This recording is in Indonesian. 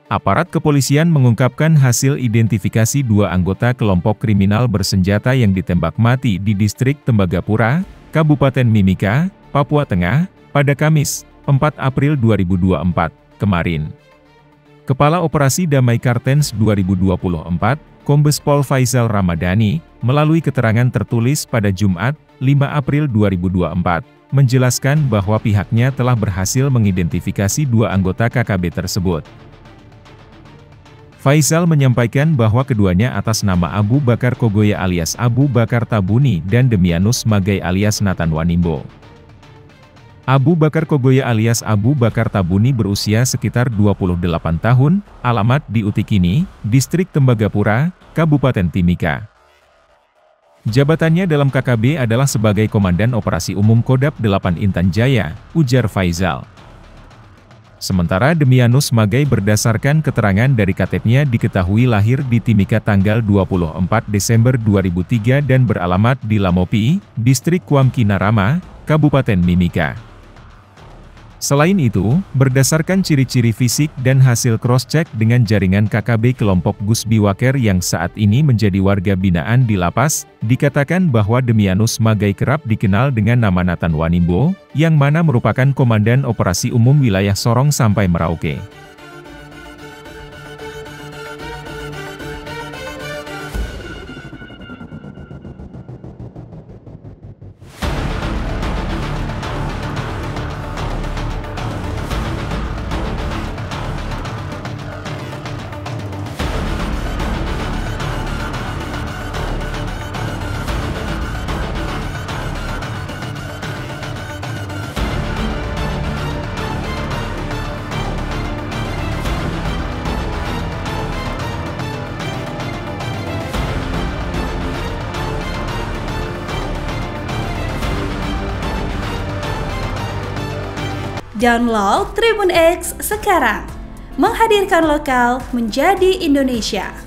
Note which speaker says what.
Speaker 1: Aparat kepolisian mengungkapkan hasil identifikasi dua anggota kelompok kriminal bersenjata yang ditembak mati di distrik Tembagapura, Kabupaten Mimika, Papua Tengah, pada Kamis, 4 April 2024, kemarin. Kepala Operasi Damai Kartens 2024, Kombes Pol Faisal Ramadhani, melalui keterangan tertulis pada Jumat, 5 April 2024, menjelaskan bahwa pihaknya telah berhasil mengidentifikasi dua anggota KKB tersebut. Faisal menyampaikan bahwa keduanya atas nama Abu Bakar Kogoya alias Abu Bakar Tabuni dan Demianus Magai alias Nathan Wanimbo. Abu Bakar Kogoya alias Abu Bakar Tabuni berusia sekitar 28 tahun, alamat di Utikini, Distrik Tembagapura, Kabupaten Timika. Jabatannya dalam KKB adalah sebagai Komandan Operasi Umum Kodam 8 Intan Jaya, ujar Faisal. Sementara Demianus Magai berdasarkan keterangan dari KTP-nya diketahui lahir di Timika tanggal 24 Desember 2003 dan beralamat di Lamopi, Distrik Kuamki-Narama, Kabupaten Mimika. Selain itu, berdasarkan ciri-ciri fisik dan hasil cross-check dengan jaringan KKB kelompok Gus Biwaker yang saat ini menjadi warga binaan di lapas, dikatakan bahwa Demianus Magai kerap dikenal dengan nama Nathan Wanimbo, yang mana merupakan Komandan Operasi Umum Wilayah Sorong sampai Merauke.
Speaker 2: Download Tribun X sekarang, menghadirkan lokal menjadi Indonesia.